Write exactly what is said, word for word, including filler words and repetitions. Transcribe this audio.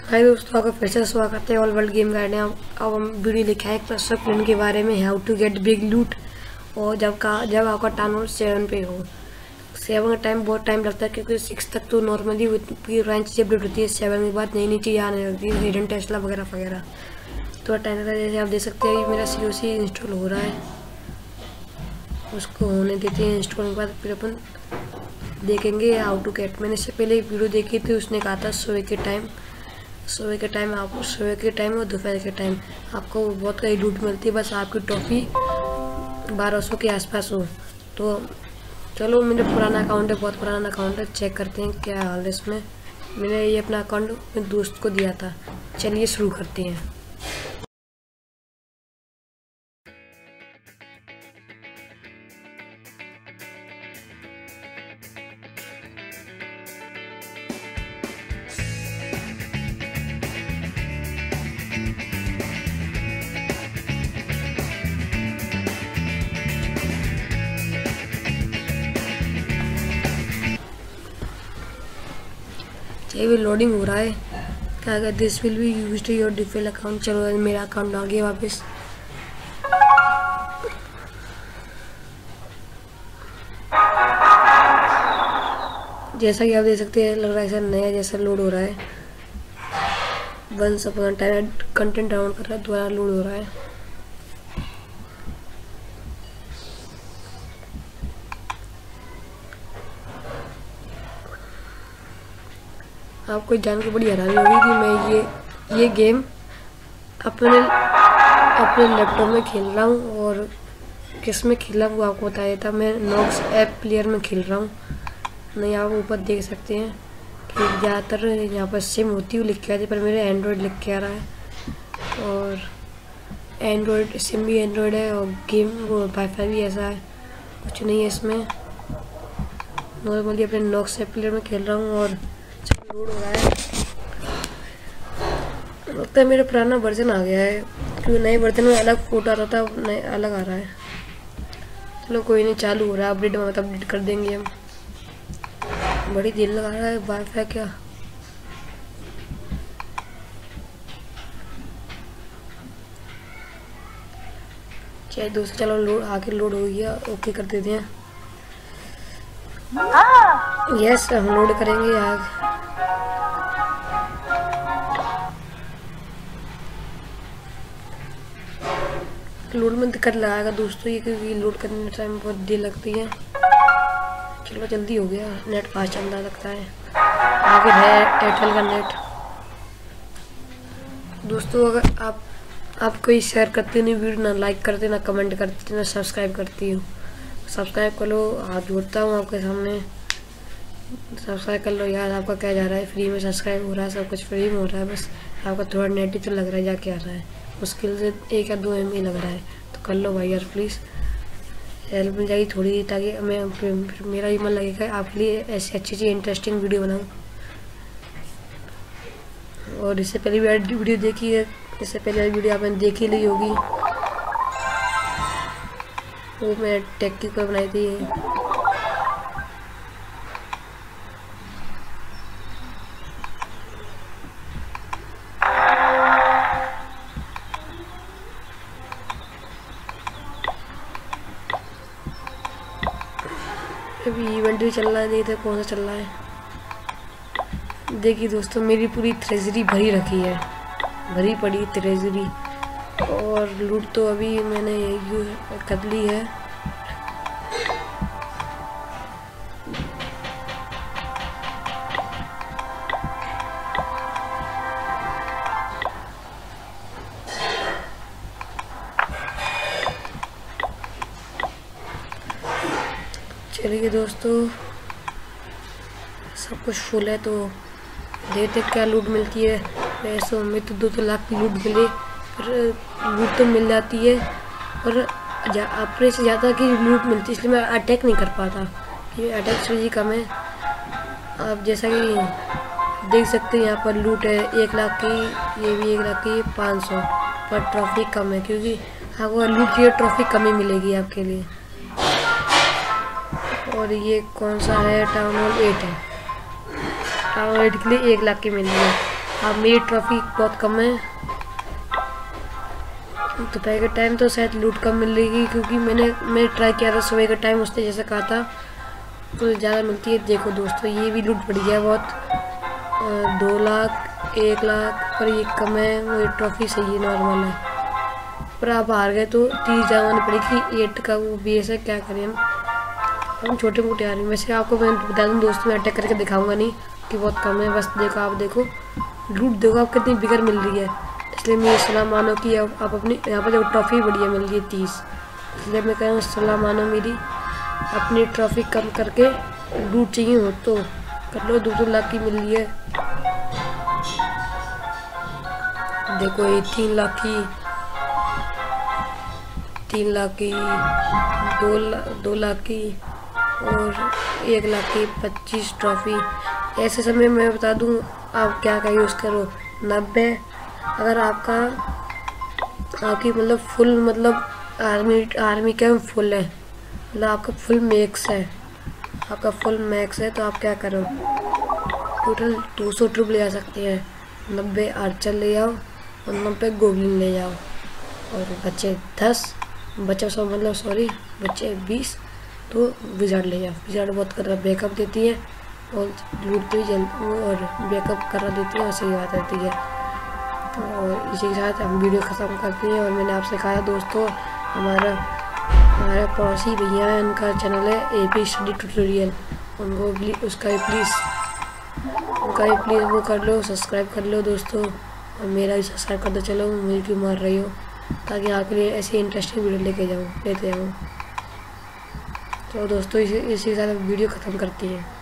हाय दोस्तों, आपका फिर से स्वागत है ऑल वर्ल्ड गेम गाइड में। अब हम वीडियो लिखा है क्लस्टर प्लेन के बारे में, हाउ टू गेट बिग लूट। और जब का जब आपका टाइम और सेवन पे हो, सेवन का टाइम बहुत टाइम लगता है क्योंकि सिक्स तक तो नॉर्मली पूरी रैंक चीज़ें अपडेट होती है। सेवन के बाद नई नई चीज़ें आने लगती है, हिडन टेस्ला वगैरह वगैरह। तो टाइम लगता है। जैसे आप देख सकते हैं मेरा सी ओ सी इंस्टॉल हो रहा है, उसको होने देते हैं। इंस्टॉल के बाद फिर अपन देखेंगे हाउ टू गेट। मैंने इससे पहले एक वीडियो देखी थी, उसने कहा था सुबह के टाइम सुबह के टाइम आपको सुबह के टाइम और दोपहर के टाइम आपको बहुत कई लूट मिलती है, बस आपकी टॉफ़ी बारह सौ के आसपास हो। तो चलो, मेरा पुराना अकाउंट है, बहुत पुराना अकाउंट है, चेक करते हैं क्या हाल है इसमें। मैंने ये अपना अकाउंट अपने दोस्त को दिया था। चलिए शुरू करते हैं। ये भी लोडिंग हो रहा है। क्या अगर this will be used to your default account. चलो, मेरा अकाउंट आ गया वापस। जैसा कि आप देख सकते हैं, लग रहा है ऐसा नया जैसा लोड हो रहा है। Once upon time content download कर रहा है, दोबारा लोड हो रहा है। आपको जान के बड़ी हैरानी होगी कि मैं ये ये गेम अपने अपने लैपटॉप में खेल रहा हूँ और किस में खेल रहा हूँ वो आपको बताया था। मैं नॉक्स ऐप प्लेयर में खेल रहा हूँ। नहीं, आप ऊपर देख सकते हैं कि ज़्यादातर यहाँ पर सिम होती है लिख के आती है, पर मेरे एंड्रॉयड लिख के आ रहा है। और एंड्रॉयड सिम भी एंड्रॉयड है और गेम वो वाईफाई भी ऐसा है, कुछ नहीं है इसमें। नॉर्मली अपने नॉक्स ऐप प्लेयर में खेल रहा हूँ और लोड हो रहा है। लगता है मेरा पुराना वर्जन आ गया है क्योंकि नए वर्जन में अलग फोटो आता था, नए अलग आ रहा है। चलो कोई नहीं, चालू हो रहा है अपडेट में, मतलब अपडेट कर देंगे हम। बड़ी देर लगा रहा है वाईफाई क्या। चलिए दोस्तों, चलो लोड आके लोड हो गया, ओके कर देते हैं। यस, हम लोड करेंगे आग। लोड में दिक्कत लगाएगा दोस्तों ये, क्योंकि लोड करने में टाइम बहुत देर लगती है। चलो जल्दी हो गया, नेट फास्ट चल रहा लगता है। आगे है एयरटेल का नेट। दोस्तों, अगर आप आप कोई शेयर करते नहीं वीडियो, ना लाइक करते, ना कमेंट करते, ना सब्सक्राइब करती हूँ। सब्सक्राइब कर लो, हाथ जोड़ता हूँ आपके सामने। सब्सक्राइब कर लो यार, आपका क्या जा रहा है, फ्री में सब्सक्राइब हो रहा है, सब कुछ फ्री में हो रहा है। बस आपका थोड़ा नेट ही तो लग रहा है, जा क्या आ रहा है, मुश्किल से एक या दो एम बी लग रहा है। तो कर लो भाई यार, प्लीज़ हेल्प मिल जाएगी थोड़ी, ताकि मैं मेरा ही मन लगेगा आपके लिए ऐसी अच्छी अच्छी इंटरेस्टिंग वीडियो बनाऊँ। और इससे पहले भी वीडियो देखी है, इससे पहले वीडियो आपने देखी ली होगी, वो मैं टेक की पर बनाई थी। अभी इवेंट भी चल रहा है, देखते कौन सा चल रहा है। देखिए दोस्तों, मेरी पूरी ट्रेजरी भरी रखी है, भरी पड़ी ट्रेजरी। और लूट तो अभी मैंने यूज कर ली है। चलिए दोस्तों, सब कुछ फुल है तो देखते क्या लूट मिलती है। वैसे हमें तो दो दो लाख की लूट मिले, पर लूट तो मिल जाती है, पर अपने से ज़्यादा की लूट मिलती है, इसलिए मैं अटैक नहीं कर पाता। ये अटैक स्ट्रेटजी कम है। आप जैसा कि देख सकते हैं यहाँ पर लूट है एक लाख की, ये भी एक लाख की, पाँच सौ, पर ट्रॉफी कम है क्योंकि आपको लूट की ट्रॉफी कम ही मिलेगी आपके लिए। और ये कौन सा है, टाउन हॉल एट है। टाउन हॉल एट के लिए एक लाख की मिली है। अब मेरी ट्रॉफी बहुत कम है। दोपहर के टाइम तो शायद लूट कम मिलेगी, क्योंकि मैंने मैंने ट्राई किया था सुबह के टाइम, उसने जैसे कहा था तो ज़्यादा मिलती है। देखो दोस्तों, ये भी लूट बढ़ गया बहुत, दो लाख एक लाख, पर ये कम है। वो ट्रॉफी सही है, नॉर्मल है, पर आप हार गए तो तीस जमानी पड़ेगी। एट का वो भी ऐसा क्या करें हम हम छोटे मोटे आ रहे हैं। वैसे आपको मैं बता दूँ दोस्तों, मैं अटैक करके दिखाऊंगा नहीं कि बहुत कम है। बस देखो, आप देखो लूट, देखो आप कितनी बिगर मिल रही है। इसलिए मैं सलाह मानो कि आप, आप अपनी यहाँ पर देखो ट्रॉफी बढ़िया मिल रही है तीस, इसलिए मैं कह रहा हूँ सलाह मानो मेरी, अपनी ट्रॉफी कम करके लूट चाहिए हो तो कर लो। दो दो लाख की मिल रही है। देखो ये तीन लाख की, तीन लाख की, दो लाख दो लाख की और एक लाख की पच्चीस ट्रॉफी। ऐसे समय मैं बता दूं आप क्या का यूज़ करो, नब्बे। अगर आपका आपकी मतलब फुल मतलब आर्मी आर्मी का फुल है, मतलब आपका फुल मैक्स है, आपका फुल मैक्स है तो आप क्या करो, टोटल दो सौ ट्रूप ले जा सकते हैं। नब्बे आर्चर ले जाओ और नब्बे गोब्लिन ले जाओ, और बच्चे दस बच्चे सौ मतलब सॉरी बच्चे बीस तो विजार्ड ले जाओ। विजार्ड बहुत कर रहा बैकअप देती है और लूट भी जल्द और बैकअप करा देती है और सही बात रहती है। और इसी के साथ हम वीडियो ख़त्म करते हैं। और मैंने आपसे कहा दोस्तों, हमारा हमारे पड़ोसी भैया है, उनका चैनल है ए पी स्टडी ट्यूटोरियल, उनको प्लीज़ उसका भी प्लीज़ उनका भी प्लीज़ वो कर लो, सब्सक्राइब कर लो दोस्तों, और मेरा भी सब्सक्राइब कर दो। चलो मुझे क्यों मार रही हो, ताकि आपके लिए ऐसी इंटरेस्टिंग वीडियो लेके जाऊँ लेते जाऊँ। तो दोस्तों इसी इसी के साथ वीडियो ख़त्म करती है।